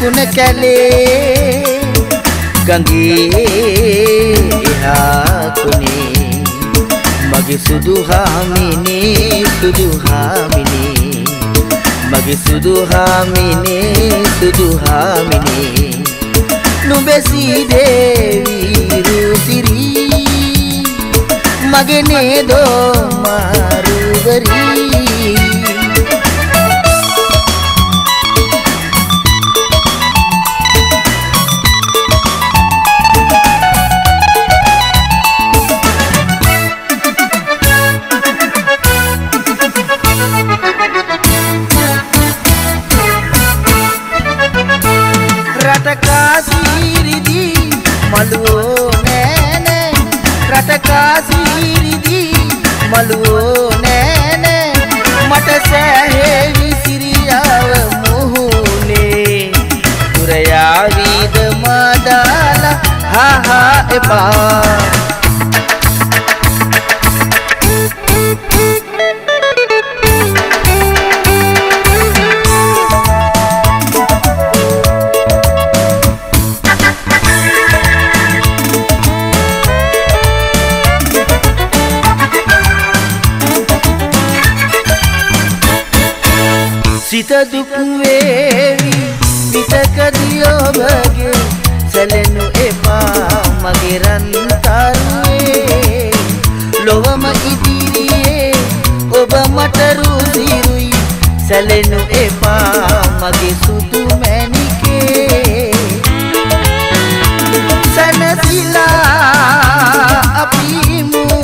නැකුණ කැලේ ගඟේ එහා කුනේ මගේ සුදු හාමිනේ සුදු හාමිනේ මගේ සුදු හාමිනේ සුදු හාමිනේ නුඹේ දේවි රුසිරි මගේ නේදෝ මාරුවරි මලුවෝ නෑනේ මට සෑහෙවි සිරියාව මුහුණේ දුරයාවිද මදාලා හා එපා සිත දුක් වේවි පිටකදී ඔබගේ සැලෙනු එපා මගේ රන්තරුවේ ලොවම ඉදිරියේ ඔබ මට රුසිරුයි සැලෙනු එපා මගේ සුදු මැණිකේ සනසිලා අපි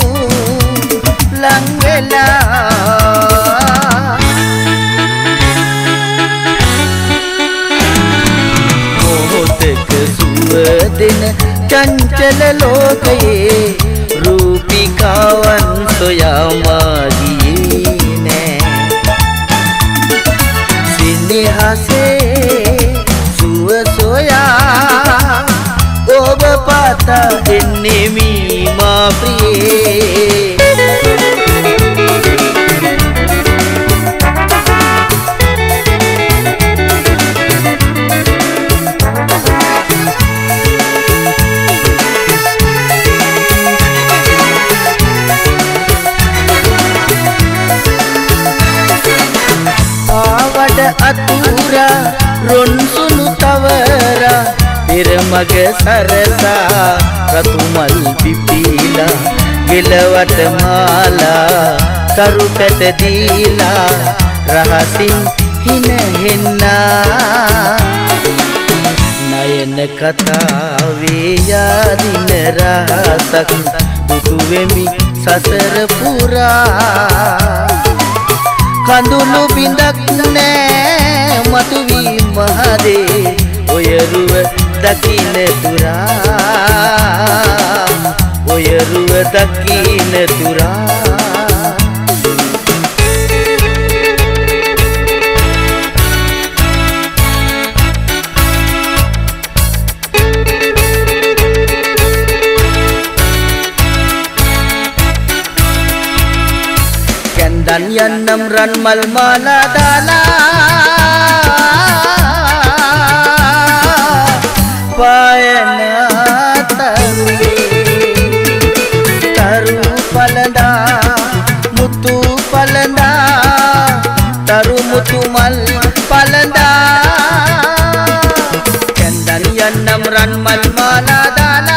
ලං වෙලා दिन चंचल लोकये रूपिकावन सोया मागिए ने सिनेहासे सुव सोया ओब पाता इन्नेमी मा प्रिये अतूरा रोन सुनु तवरा तेरे मग सरसा रतुमल पिपीला गिलवट माला करुकट दीला रहसिन हिन हिन्ना नयन कथा वे यादिन रासक तुवेमी ससर पूरा කඳුළු බිඳක් නෑ මතුවී මහදේ ඔය රුව දකින්න තුරා ඔය රුව දකින්න තුරා dan yanam ran mal mala dala payana taru palanda mutu palanda taru mutu mal palanda dan yanam ran mal mala dala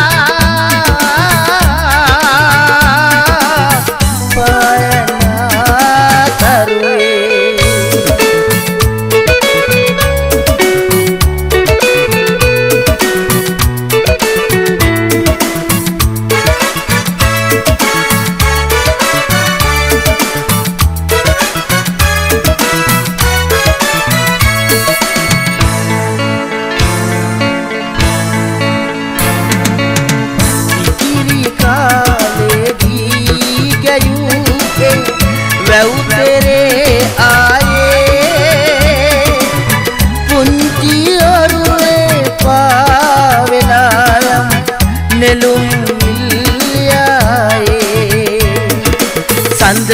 संद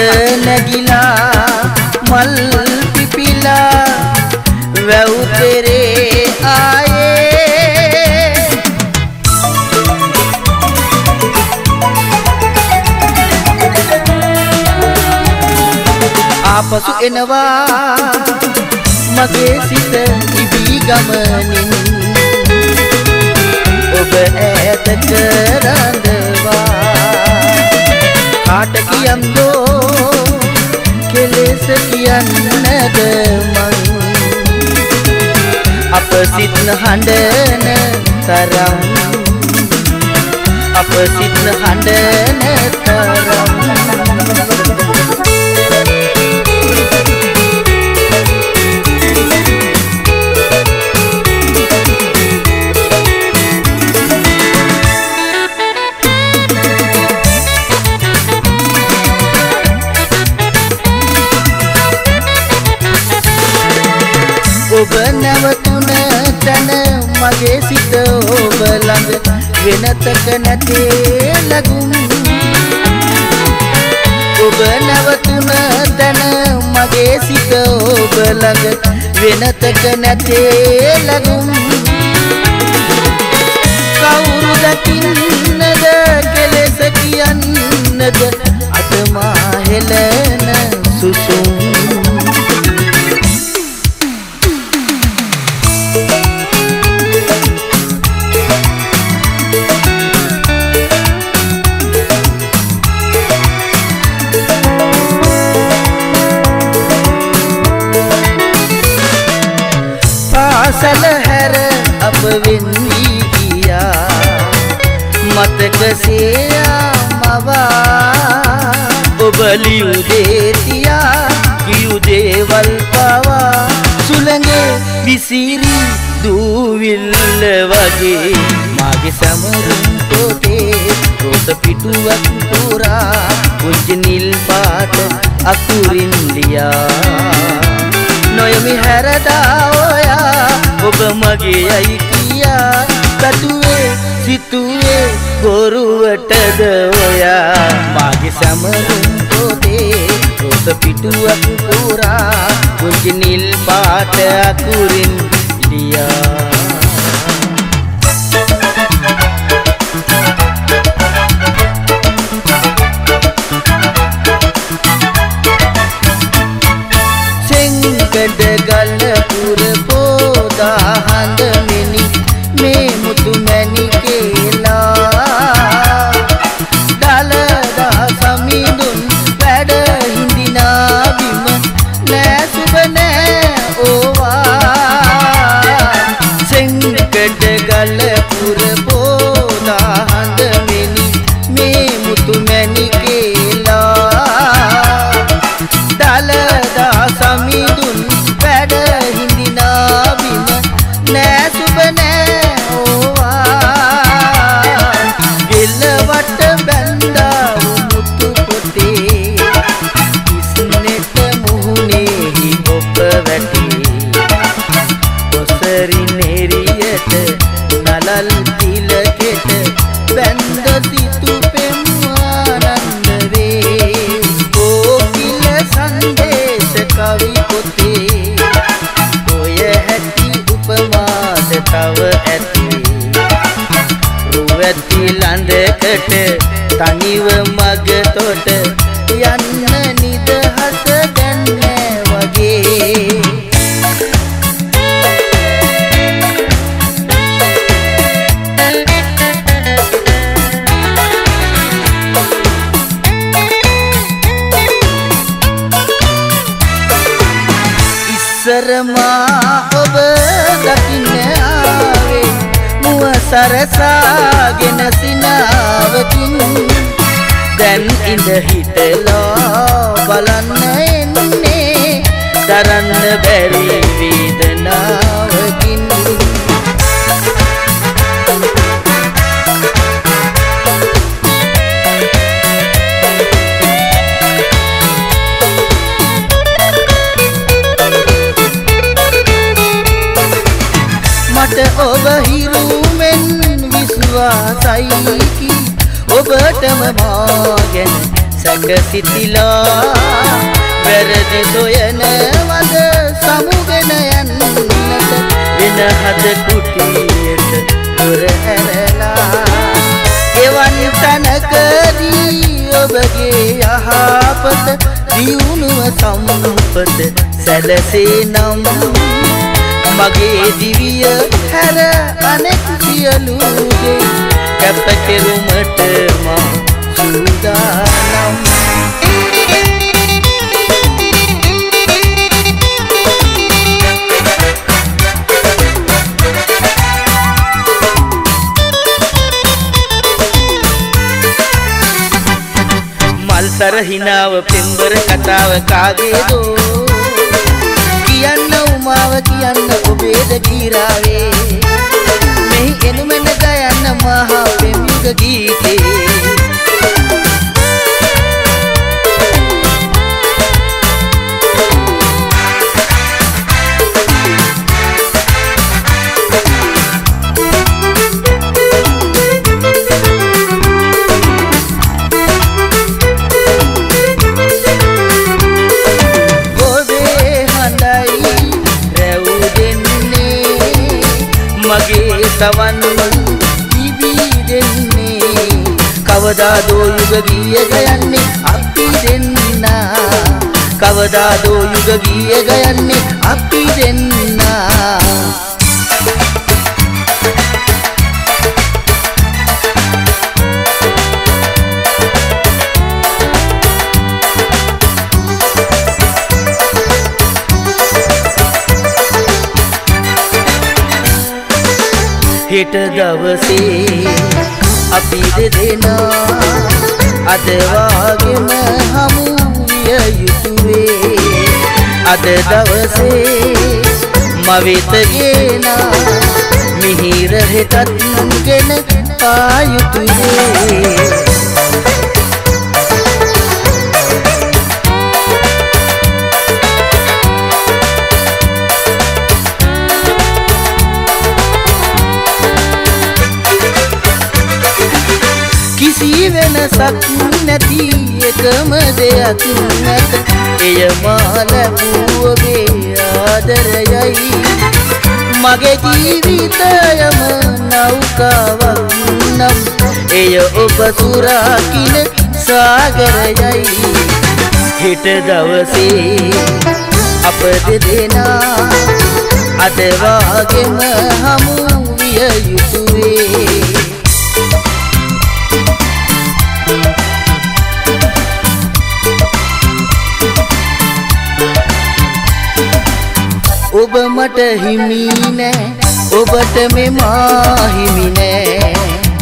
नगिला मल पिपिला वह तेरे ආපසු එනවා මගේ සිත ඉවි ගමනින් ඔබ ඈතක රඳවා කාට කියම්දෝ කෙලෙස කියන්නද මං අප සිත්න හඬන තරම් අප සිත්න හඬන තරම් ඔබ නැවතුන තැන මගේ සිත ඔබ ළඟ වෙනතක නැතේ ලඟුම් ඔබ නැවතුන තැන මගේ සිත ඔබ ළඟ වෙනතක නැතේ ලඟුම් කවුරු දකින්නද කෙලෙස කියන්නද අද මා හෙළන සුසුම් පාසල හැර අප වෙන් වී ගියා මතක සියා මවා ඔබ ලියු දේ තියා කියු දේවල් පවා සුළඟේ විසිරි දූවිල්ල වගේ මාගේ සමරුම් පොතේ රෝස පිටුවක් පුරා පුංචි නිල් පාට අකුරින් ලියා නොයමි හැරදා ඔයා ඔබ මගේ යයි කියා පැතුවේ සිතුවේ බොරුවටද ඔයා මාගේ සමරුම් පොතේ රෝස පිටුවක් පුරා පුංචි නිල් පාට අකුරින් ලියා ගල පුර පෝදා හඳ මෙනි මේ මුතු මැණි කියලා දලදා සමිඳුන් වැඩ හිඳිනා බිම නෑ සුබ නෑ ඕවා සෙන්කඩ ගල පුර පෝදා හඳ මෙනි මේ මුතු මැණි කියලා දලදා සමිඳුන් වැඩ හිඳිනා බිම නෑ සුබ නෑ ඕවා ගෙලවට බැන්දා මුතු පොතේ ඉස්නෙට මුහුණෙහි ඔබ වැටේ ඔසරි නෙරියට නලල් තිලකෙට බැන්ද සිතු පෙම්වානන්ද වේ කෝකිල සංදේශ කවි පොතේ තව ඇති රුවැති ලඳකට තනිව මග තොට යන්න නිදහස දැන් නෑ වගේ ඉස්සරමා ඔබ දකින්න සරසාගෙන සිනාවකින් දැන් ඉඳ හිටලා බලන්න එන්නේ දරන්න බැරි වේදනාවකින් මට ඔබ හිරුමෙන් විශ්වාසයි කි ඔබටම මා ගැන සැක සිතිලා වැරදි සොයන වද සමුගෙන යන්නට වෙන හද කුටියට දුර හැරලා එවන් තැනකදී ඔබගේ යහපත දියුණුව සම්පත සැලසේ නම් මගේ දිවිය හැර අනෙක් සියලු දේ කැප කෙරුමට මා සූදානම්. මල්සර හිනාව පෙම්බර කතාව කාගේදෝ කියන්න උමාව කියන්න ඔබේද ගීරාවේ මෙහි එනුමෙන ගයන්න මහා පෙම්යුග ගීතේ මගේ සවන් ඉබී දෙන්නේ කවදාදෝ යුග ගීය ගයන්නේ අපි දෙන්නා කවදාදෝ යුග ගීය ගයන්නේ අපි දෙන්නා. හෙට දවසේ අපි දෙදෙනා අද වාගෙම හමු විය යුතුවේ අද දවසේ මවෙත ගේනා මිහිර හෙටත් ගෙන ආ යුතුවේ. වෙනසක් නැති එකම දෙයක් නැත එය මා ලැබූ ඔබේ ආදරයයි මගේ ජීවිතයම නෞකාවක් නම් එය ඔබ සුරකින සාගරයයි හෙට දවසේ අප දෙදෙනා අද වාගෙම හමු විය යුතුවේ. ඔබ මට හිමි නෑ ඔබට මෙමා හිමි නෑ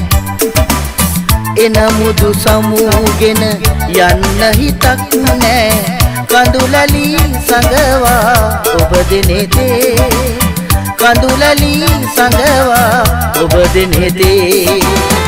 එනමුදු සමුගෙන යන්න හිතක් නෑ කඳුලලි සඟවා ඔබ දෙනෙතේ කඳුලලි සඟවා ඔබ දෙනෙතේ.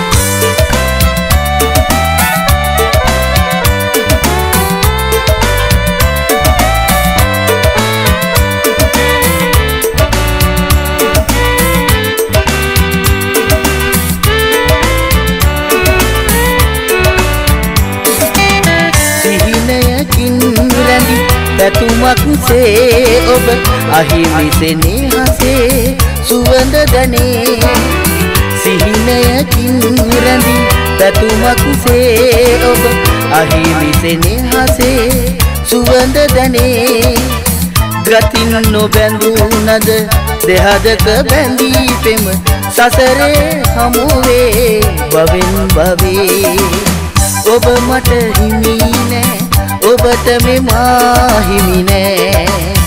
පැතුමක් සේ ඔබ අහිමිසෙනේ හසේ සුවඳ දනේ සිහිනයකින් රැඳි පැතුමක් සේ ඔබ අහිමිසෙනේ හසේ සුවඳ දනේ ගතින් නොබැඳුනද දෙහදක බැඳී පෙම සසරේ හමුවේ බවෙන් බවේ ඔබ මට හිමි නෑ ඔබට මෙමා හිමි නෑ.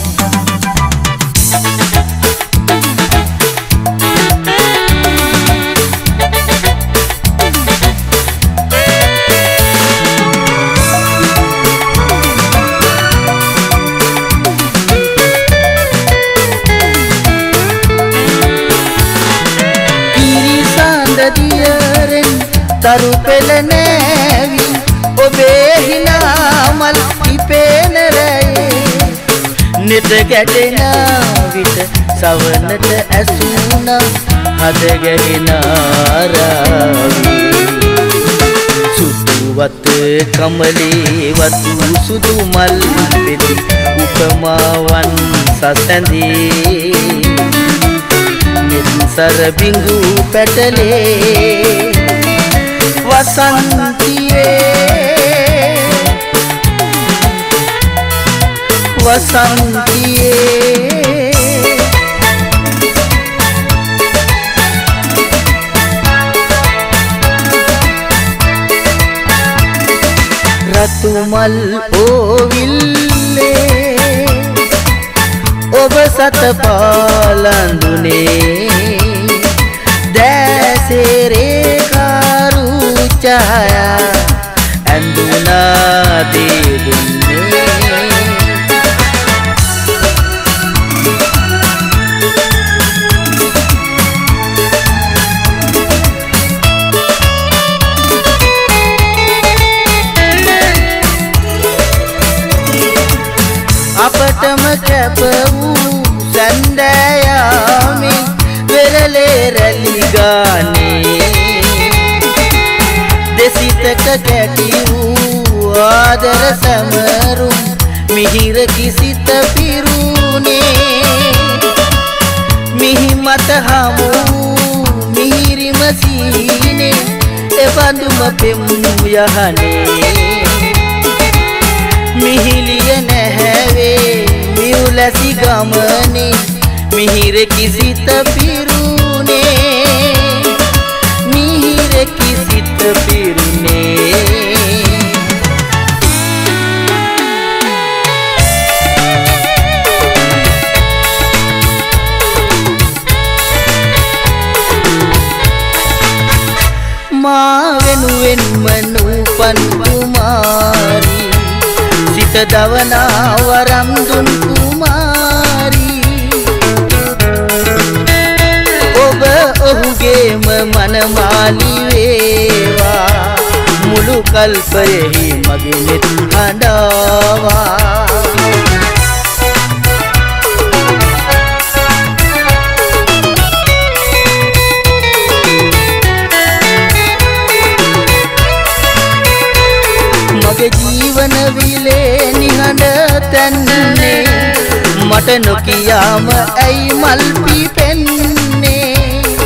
කිරිසඳ දියරෙන් තරු පෙළ නෑවි ඔබේ හිනා මල් ඉපේන රැයේ නෙත ගැටෙන විට සවනට ඇසුන හද ගැහෙන ආරාවි සුදුවත් කමලේ වතු සුදු මල් පෙති උපමාවන් සසඳේ නිසර බිඟු පැටලේ වසන්තියේ වසන්තියේ රතු මල් ඕවිල්ලේ ඔබ සත පාලඳුනේ දැසේ රේඛාරු ඡායා ඇඳුනා දේ දුන්නේ අපටම කැප වූ සැන්දෑයාමේ වෙරළේ රැලි ගානේ දෙසිතක කැටි වූ ආදර සමරුම් මිහිර කිසිත පිරුනේ මිහි මත හමු මිහිරිම සීනේ එවඳුම පෙම් යහනේ මිහිලිය නැහැවේ මියුලැසි ගමනේ මිහිර කිසිත පිරුනේ මිහිර කිසිත පිරුනේ මා වෙනුවෙන්ම නූපන් කුමාරී සිත දවනා වරම් දුන් කුමාරී ඔබ ඔහුගේම මනමාලි වේවා මුළු කල්පයෙහි මගේ නෙත් හඬවා මගේ ජීවන විලේ නිහඬ තැන්නේ මට නොකියාම ඇයි මල් පිපෙන්නේ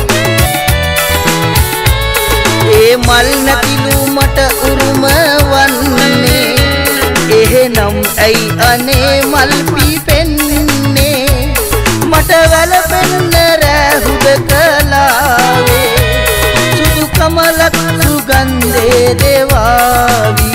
ඒ මල් නැතිලු මට උරුම වන්නේ එහෙනම් ඇයි අනේ මල් පිපෙන්නේ මට වැළපෙන්න රැහුද කලාවේ සුදු කමලක් සුගන්ධේ දෙවාවි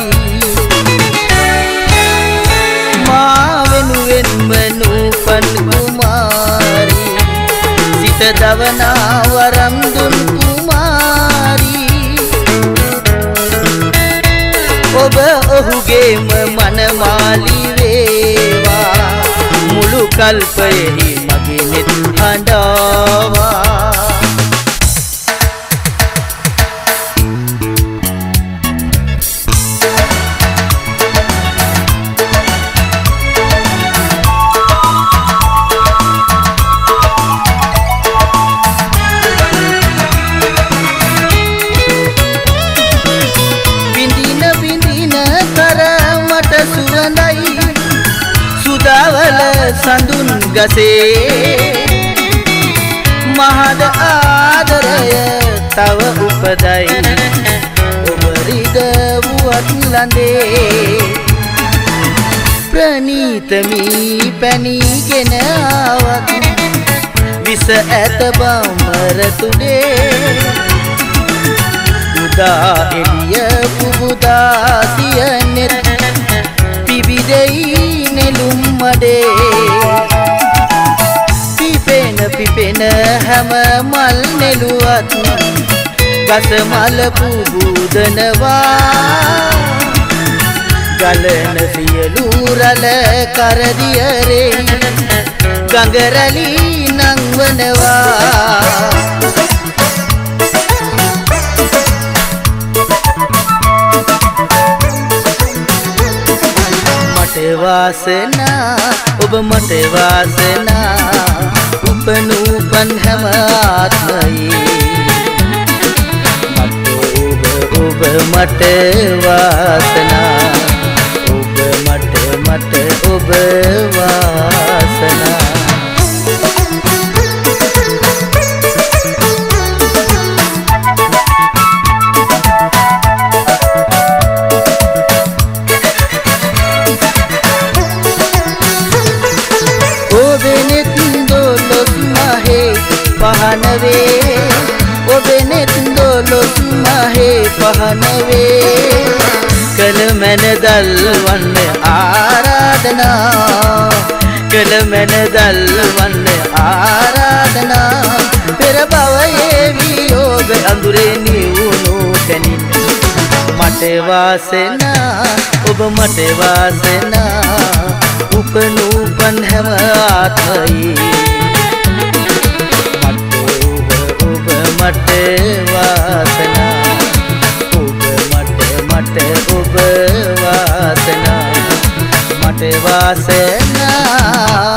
මා වෙනුවෙන්ම නූපන් කුමාරී සිත දවනා වරම් දුන් කුමාරී ඔබ ඔහුගේම මනමාලි වේවා මුළු කල්පයෙහි මගේ නෙත් හඬවා සඳුන් ගසේ මහද ආදරය තව උපදයි ඔබ රිදවුවත් ලඳේ ප්‍රණීතමී පැනීගෙන ආවත් විස ඇත බඹර තුඩේ උදා එළිය පුබුදා සියනෙත් පිබිදෙයි නෙළුම් මඩේ පිපෙන හැම මල් නෙළුවත් ගස මල පුබුදනවා ගලන සියලු රළ කරදියරේ ගඟ රැලි නංවනවා මට වාසනා ඔබ මට වාසනා උපනූපන් හැම ආත්මයේ ඔබ මට වාසනා ඔබ මට ඔබ වාසනා මහනවේ කළ මැන දල්වන්න ආරාධනා කළ මැන දල්වන්න ආරාධනා පෙර භවයේ වියෝග අඳුරේ නිවුණු තැනින් මට වාසනා ඔබ මට වාසනා උපනූපන් හැම ආත්මයේ ඔබ මට වාසනා ඔබ මට ඔබ වාසනා මට වාසනා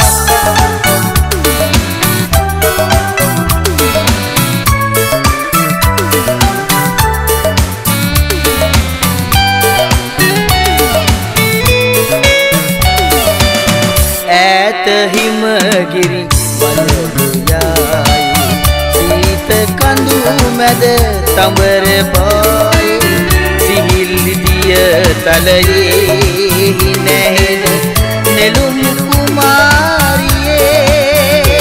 හිමගිරි බලුයායි සීත කඳු මැද තඹර පායි සිහිල් දිය තලයේ නැහෙන නෙළුම් කුමාරියේ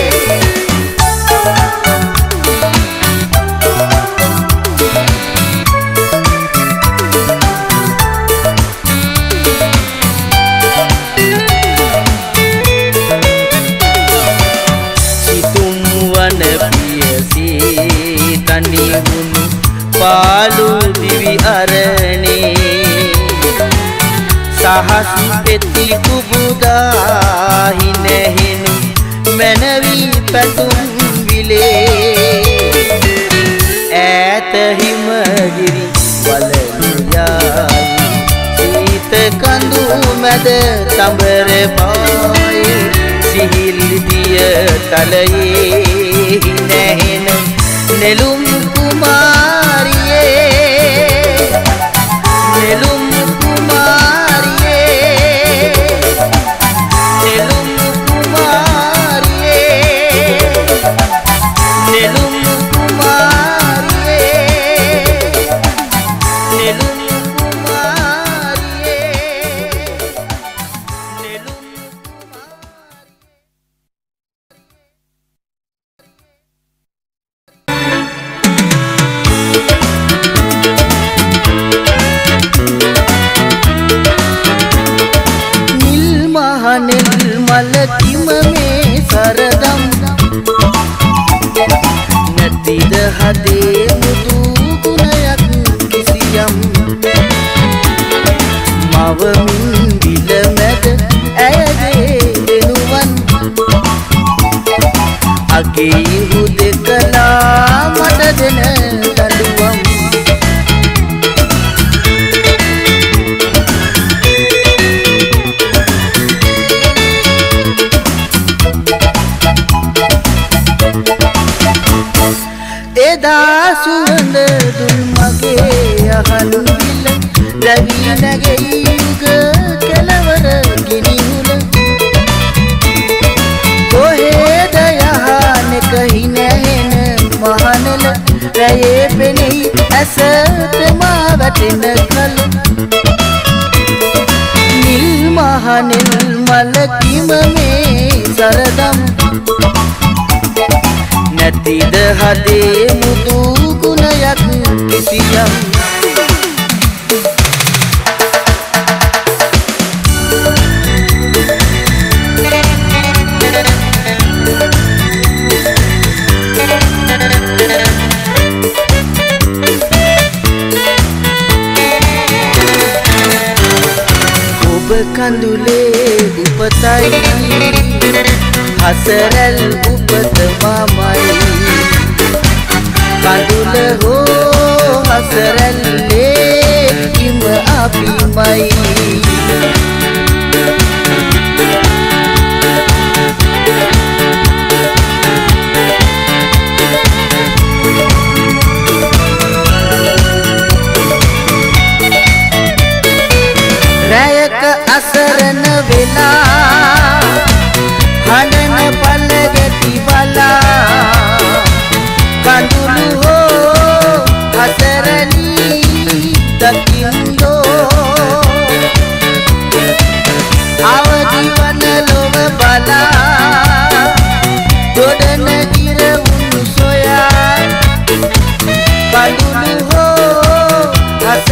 තනිවුණු පාලු දිවි අරණේ සහස් පෙති කුබුදාහි නැහෙනු මැනවි පැතුම් විලේ ඈත හිමගිරි වලලුයායි සීත කඳු මැද තඹර පායි සිහිල් දිය තලයේ නැහෙන නෙළුම් කුමාරියේ නෙළුම් කුමාරියේ නෙළුම් කුමාරියේ නෙළුම් කුමාරියේ නෙළුම් නිල්මල කිම මේ සරදම් නැතිද හදේ මුදු ගුණයක් කිසියම් මවමින් දිල මැද ඇයගේ වෙනුවන් අගේ හුදෙකලා මට දෙන දඬුවම් එදා සුවඳ දුන් මගේ අහල් විල රැවි නැගෙයි යුග කෙලවර ගිනිහුල කොහෙද යහනෙක හිනැහෙන මහනල රැයේ පෙනෙයි ඇසට මා වැටෙන කල නිල් මහනෙල් මල කිම මේ සරදම් නැතිද හදේ මුදු ගුණයක් කිසියම් ඔබ කඳුලේ උපතයි හසරල් උපත මමයි කඳුල හෝ හසරල්ලේ කිම අපිමයි රැයක අසරණ වෙලා හඬන පල්ලෙටි බලා කඳුළු හෝ හසරණී දකින්නෝ අවදිවන ලොව බලා ගොඩන ගිර උණු සොයා කඳුළු හෝ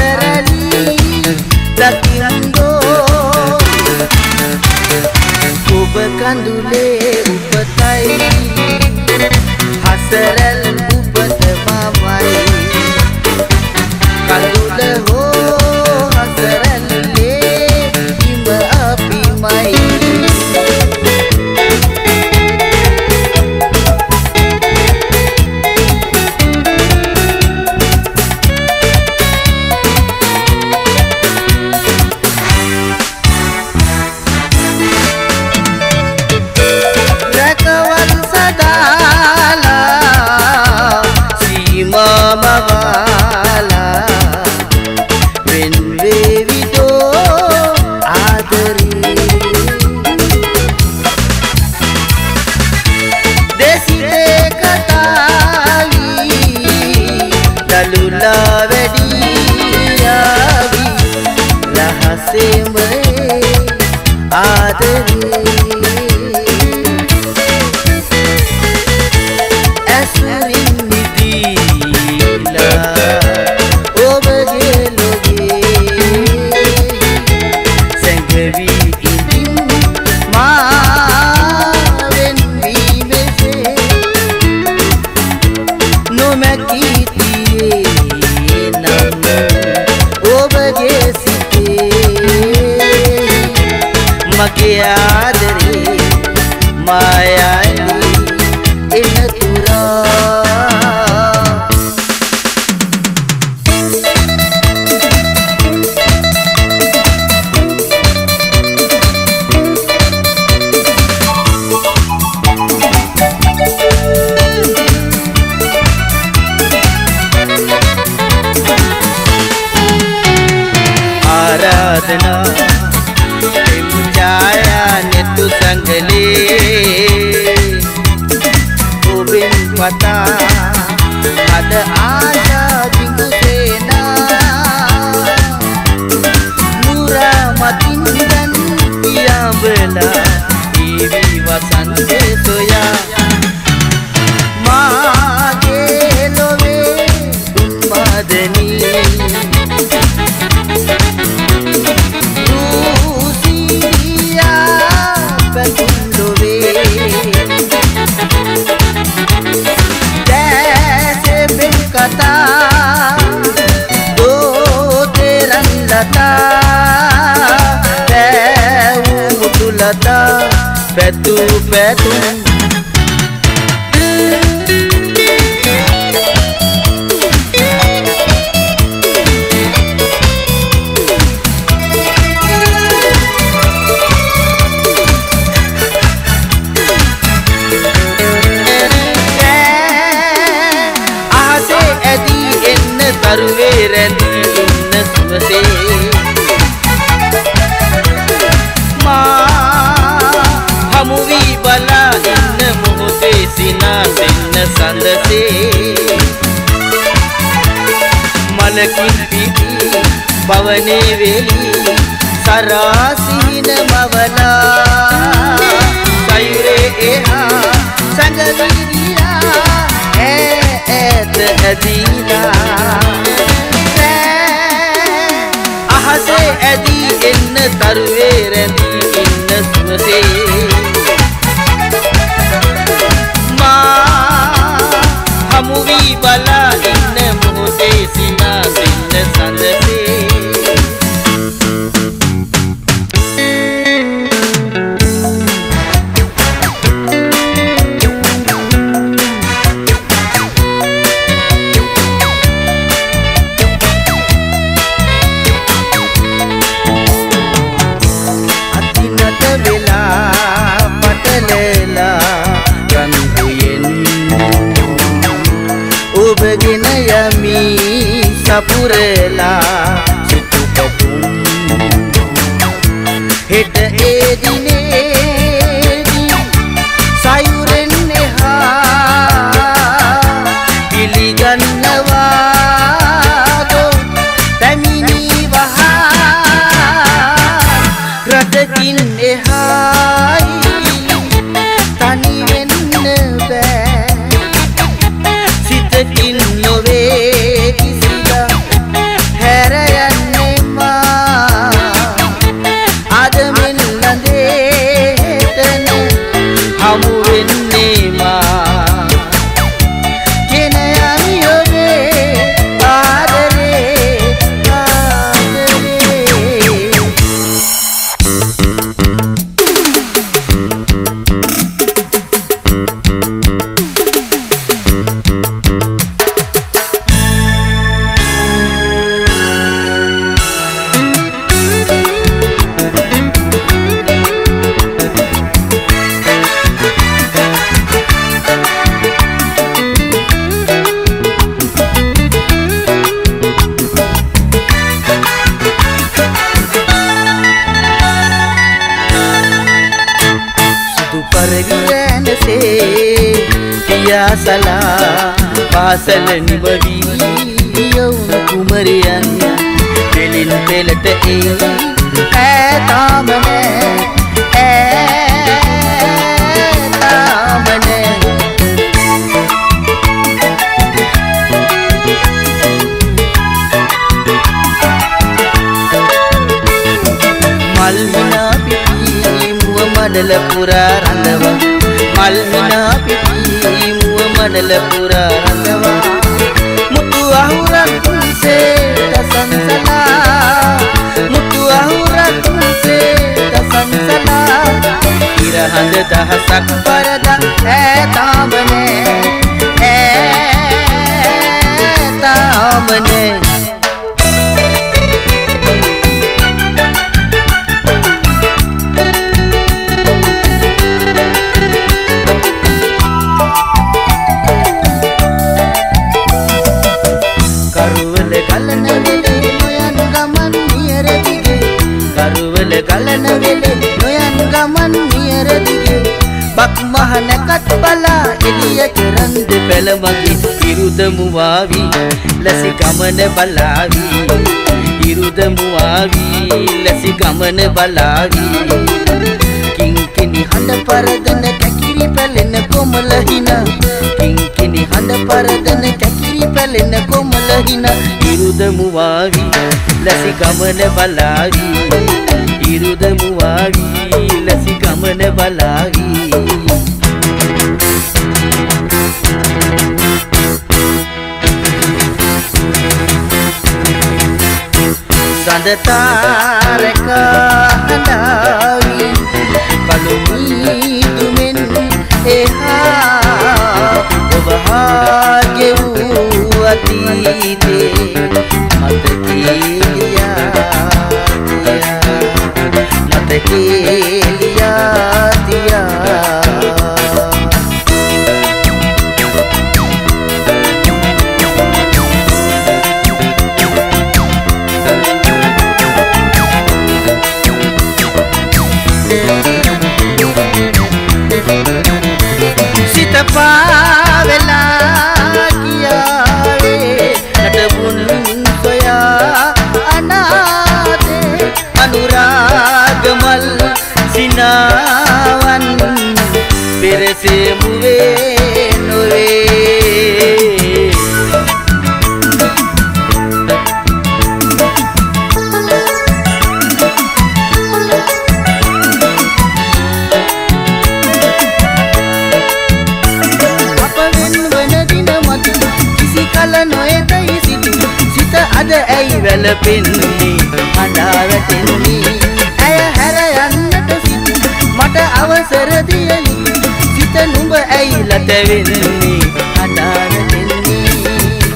දල්ලා වැඩියාවි රහසෙම ආදරේ ඇසුරින් නිදීලා ඔබගේ ලොවේ සැඟවි ඉඳින් මාවෙන් වීමසේ නොමැකී තියේ නම් ඔබගේ සිතේ මගේ ආදරේ මායාවී එනතුරා ආරාධනා එමුචායා නෙතු සංගලේ ඔබෙන් පතා අද ආශා බිඳු සේනා නුරා මතින් දැන් පියාඹලා ඊවි වසන්තේ සොයා මාගේ ලොවේ උන්මාදනී Betu betu ahase adi enna taruwe rendi inna suwase hamuvi bala inna mohote sinasenna sandase malakin piti pavane veli sarasina mavana sayure eha sangaviriya et adila ahase adi enna taruwe rendi inna suwase hamuvi bala inna mohote sinasenna sandase atinata vela patalela ranguyen obagena yami sapurela situpatum het edine sayuren neha piligannawa do tamini waha radakin ehai tani wenna ba sitakin nove kisida herayanne ma adamen lande tena hamu wenne ma kenayami obe adare se piya sala pasal nibadi යවුණු කුමරියන් පෙලින් පෙළට එයි තාම නෑ තාම නෑ මල් හිනා පිපී මුව මඩල පුරා රඳවා මල් හිනා පිපී මුව මඩල පුරා රඳවා මුතු අහුරක් සේ තසන්සලා මුතු අහුරක් සේ තසන්සලා ඉරහඳ දහසක් පරදා තාම නෑ තාම නෑ ගලන වෙලේ නොයන් ගමන් නියර දිගේ බක් මහනකත් බලා එළිය කරන්ද පෙළමගි ඉරුදමු වාවි ලැසි ගමන බලාවි ඉරුදමු වාවි ලැසි ගමන බලාවි කිංකිණි හඬ පරදන කැකිරි පැලෙන කොමල හිනා කිංකිණි හඬ පරදන කැකිරි පැලෙන කොමල හිනා ඉරුදමු වාවි ලැසි ගමන බලාවි ඉරුදමු වාවි ලැසි ගමන බලාවි සඳ තාරකා හඬාවි කළු මීදුමෙන් එහා ඔබ හා ගෙවූ අතීතේ මතකේ लिया दिया सितपावेला किया रे नटबुन सोया अनादे अनुरागमल सिनावन पेरसे मुवे नोवे अपन वन दिन मत किसी कल नोए तई सित सित अद ऐ वेल पिन्नी हंडावतिन्नी ऐ हर මට අවසර දිය යුතු සිත නුඹ ඇයි ලත වෙන්නේ අඬාරෙන්නේ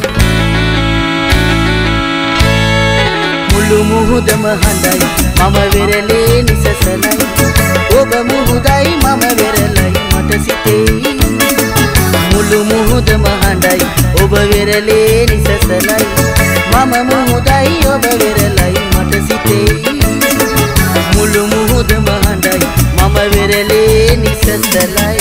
මුළු මුහුදම හඬයි මම වෙරළේ නිසසලයි ඔබ මුහුදයි මම වෙරළයි මට සිතෙයි මුළු මුහුදම හඬයි ඔබ වෙරළේ නිසසලයි මම මුහුදයි ඔබ වෙරළයි මට සිතෙයි මුළු මුහුදම හඬයි මම වෙරළේ නිසසලයි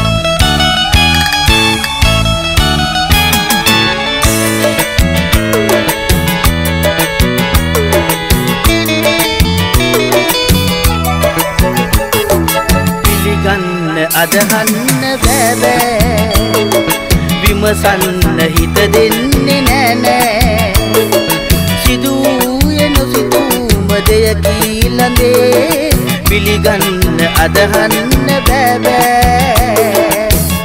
පිළිගන්න අදහන්න බෑ විමසන්න හිත දෙන්නේ නෑ සිදුවේ නොසිතුම දෙයකී ළඟේ පිළිගන්න අදහන්න බෑ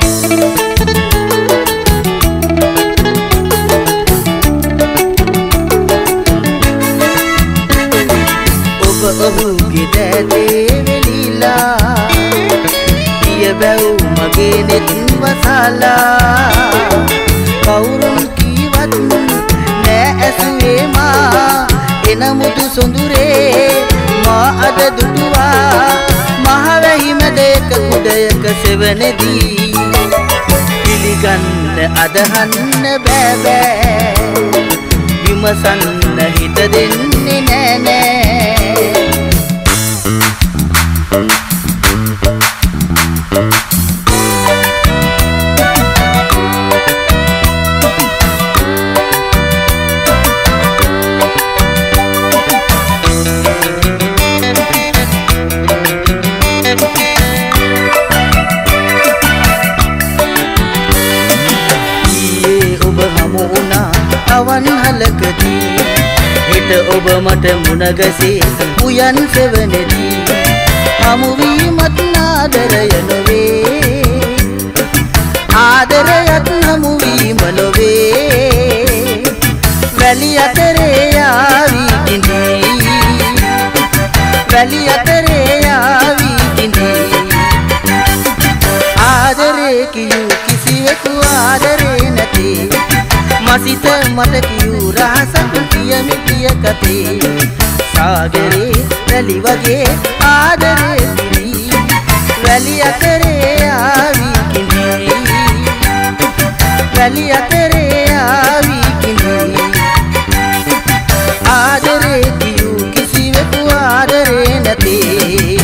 ඔබ ඔහුගේ දැතේ වෙලිලා දිය බැව් මගේ නෙත් වසලා කවුරුන් කීවත් නෑ ඇසුවේ මා එනමුතු සොඳුරේ මා අද දුටුවා මහවැහි මැදක කුඩයක සෙවණේදී පිළිගන්න අදහන්න බෑ විමසන්න හිත දෙන්නේ නෑ හෙට ඔබ මට මුණගසේ උයන් සෙවණේදී හමු වීමත් ආදරය නොවේ ආදරයත් හමු වීම නොවේ වැලි අතරේ යාවි කිඳී වැලි අතරේ යාවි කිඳී ආදරේ කියූ කිසිවෙකු ආදරේ නැතේ මසිත මට කියූ රහසක් කියමි කිය කතේ සාගරේ වැලි වගේ ආදරේ පිරී වැලි අතරේ යාවි කිඳී වැලි අතරේ යාවි කිඳී ආදරේ කියූ කිසිවෙකු ආදරේ නැතේ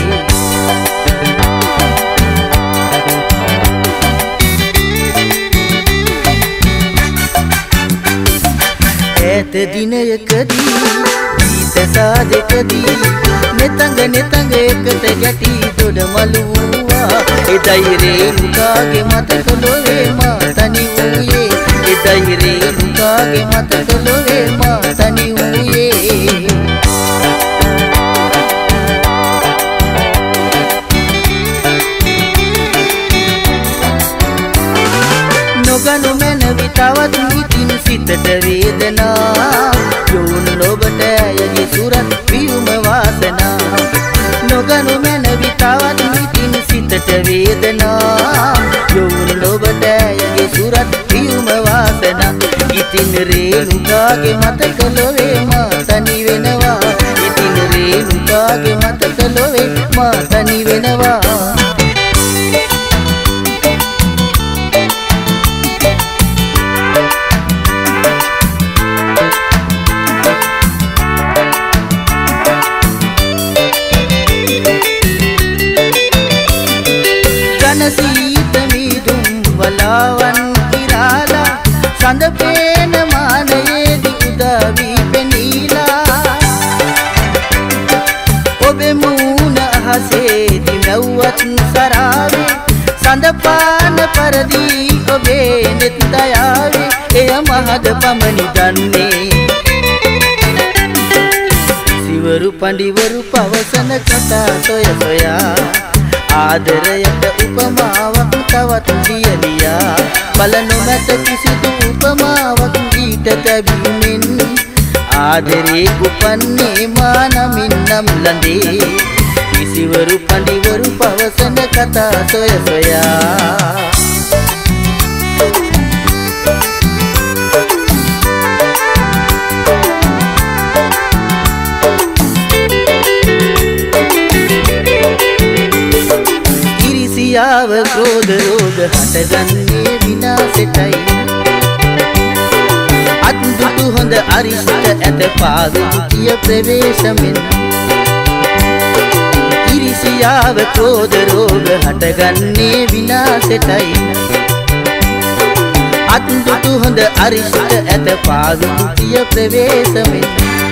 ඈත දිනයකදී ගීත සාදකදී නෙතඟ එකට ගැටි දොඩමලුවා එදයි රේණුකාගේ මතක ලොවේ මා තනි වූයේ එදයි රේණුකාගේ මතක ලොවේ මා තනි වූයේ නොගනු මැනවි තවත් ඉතින් සිතට වේදනා යොවුන් ලොබට ඇයගේ සුරත් පියුම වාසනා නොගනු මැනවි තවත් ඉතින් සිතට වේදනා යොවුන් ලොබට ඇයගේ සුරත් පියුම වාසනා ඉතින් රේණුකාගේ මතක ලොවේ මා තනි වෙනවා ඉතින් රේණුකාගේ මතක ලොවේ මා තනි වෙනවා සීත මීදුම් වලාවන් ඉරාලා සඳ පේන මානයේදී උදාවී පෙනීලා ඔබේ මූණ අහසේදී නැව්වත් සරාවේ සඳ පාන පරදී ඔබේ නෙත් දයාවේ එය මහද පමණි දන්නේ සිවරු පඬිවරු පවසන කතා සොය සොයා ආදරයට උපමාවක් තවත් දියලියා බල නොමැත කිසිදු උපමාවක් ඊට තැබීමෙන් ආදරේ උපන්නේ මා නමින් නම් ලඳේ කිසිවරු පඬිවරු පවසන කතා සොය සොයා යාව ක්‍රෝධ රෝග හටගන්නේ විනාසෙටයි අත්දුටු හොඳ අරිෂ්ට ඇත පාවිච්චිය ප්‍රවේශමෙන් ඉරිසියාව ක්‍රෝධ රෝග හටගන්නේ විනාසෙටයි අත්දුටු හොඳ අරිෂ්ට ඇත පාවිච්චිය ප්‍රවේශමෙන්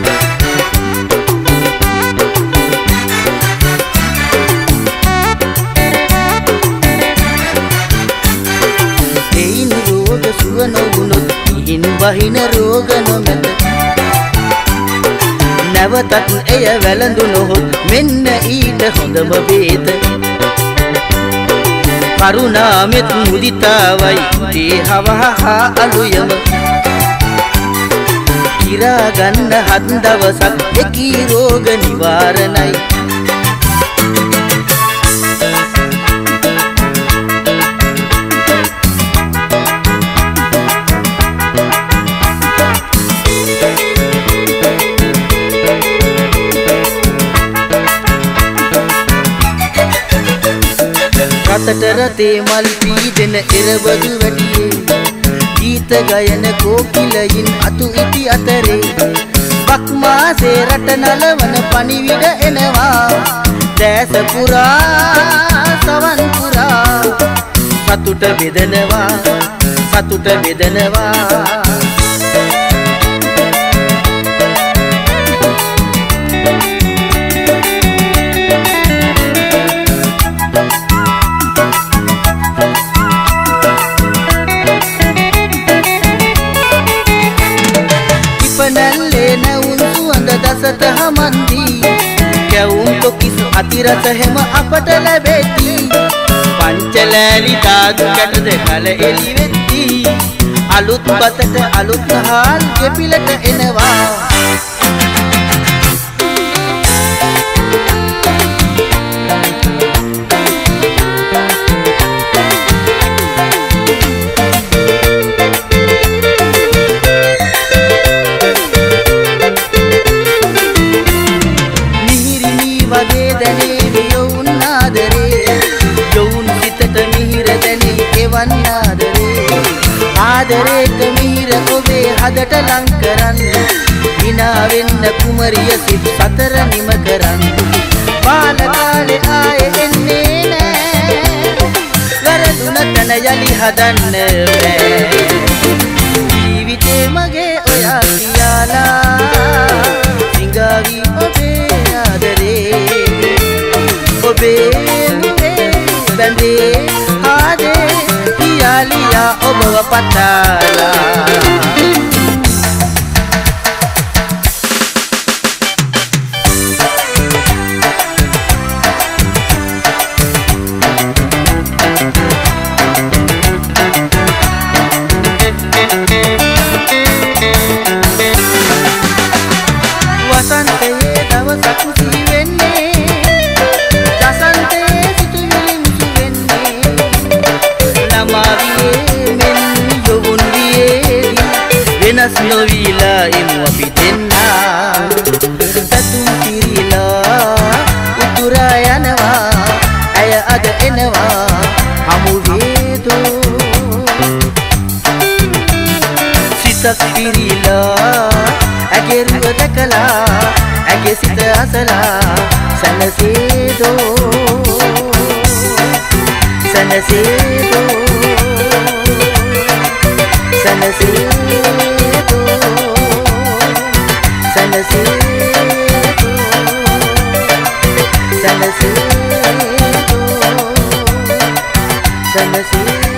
සුව නොගුණොත් ඉහින් වහින රෝග නොමැත නැවතත් එය වැළඳුනොත් මෙන්න ඊට හොඳම වේද කරුණාමෙත් මුදිතාවයි දේහවහා අලුයම කිරා ගන්න හත් දවසක් එකී රෝග නිවාරණයි රතට රතේ මල් පීදෙන එරබදු වැඩියේ ගීත ගයන කෝකිලයින් අතු ඉති අතරේ බක්මාසේ රට නලවන පණිවිඩ එනවා දැස පුරා සවන් පුරා සතුට බෙදනවා කැලේ නැවුම් සුවඳ දසත හමන්දී කැවුම් තොකිස් අතිරස හැම අපට ලැබෙති පංචලෑලි දාදු කැටද කල එලි වෙති අලුත් බතට අලුත් හාල් ගෙපිලට එනවා වගේ දැනේ යොවුන් ආදරේ යොවුන් සිතට මිහිර දැනේ එවන් ආදරේ ආදරේට මිහිර ඔබේ හදට ලං කරන්න විනා වෙන්න කුමරිය සිත් සතර නිම කරන්න බාල කාලේ ආයේ එන්නේ නෑ වරදුන තන යලි හදන්න බෑ ජීවිතේ මගේ ඔයා කියලා සිඟාවි ඔබේ බැඳේ ආදේ පියාලියා ඔබව පතාලා වසන්තයේ දවසක් කුසී වෙන්නේ වෙනස් නොවීලා එමු අපි දෙන්නා සතුම් පිරීලා උතුරා යනවා ඇය අද එනවා හමු වේදෝ සිතක් පිරීලා ඇගේ රුව දැකලා ඇගේ සිත අසලා සැනසේදෝ සැනසේදෝ Sana